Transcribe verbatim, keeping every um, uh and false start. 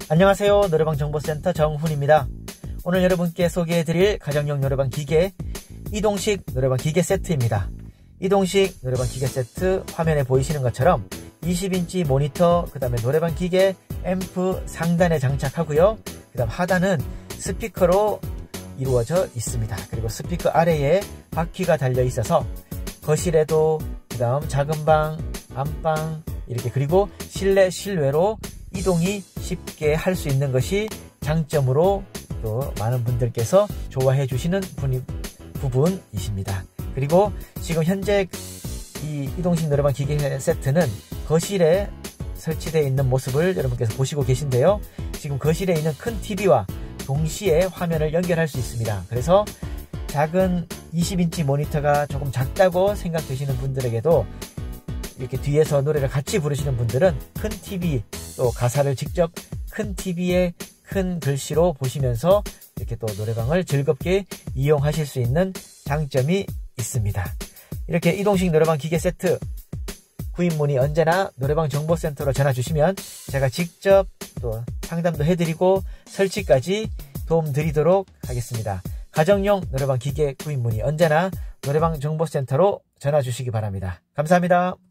안녕하세요. 노래방 정보센터 정훈입니다. 오늘 여러분께 소개해드릴 가정용 노래방 기계 이동식 노래방 기계 세트입니다. 이동식 노래방 기계 세트 화면에 보이시는 것처럼 이십 인치 모니터, 그 다음에 노래방 기계 앰프 상단에 장착하고요. 그 다음 하단은 스피커로 이루어져 있습니다. 그리고 스피커 아래에 바퀴가 달려 있어서 거실에도, 그 다음 작은 방, 안방 이렇게, 그리고 실내 실외로 이동이 쉽게 할 수 있는 것이 장점으로 또 많은 분들께서 좋아해 주시는 분이, 부분이십니다. 그리고 지금 현재 이 이동식 노래방 기계 세트는 거실에 설치되어 있는 모습을 여러분께서 보시고 계신데요. 지금 거실에 있는 큰 티비와 동시에 화면을 연결할 수 있습니다. 그래서 작은 이십 인치 모니터가 조금 작다고 생각되시는 분들에게도, 이렇게 뒤에서 노래를 같이 부르시는 분들은 큰 티비, 또 가사를 직접 큰 티비에 큰 글씨로 보시면서 이렇게 또 노래방을 즐겁게 이용하실 수 있는 장점이 있습니다. 이렇게 이동식 노래방 기계 세트 구입 문의 언제나 노래방 정보센터로 전화 주시면 제가 직접 또 상담도 해드리고 설치까지 도움 드리도록 하겠습니다. 가정용 노래방 기계 구입 문의 언제나 노래방 정보센터로 전화 주시기 바랍니다. 감사합니다.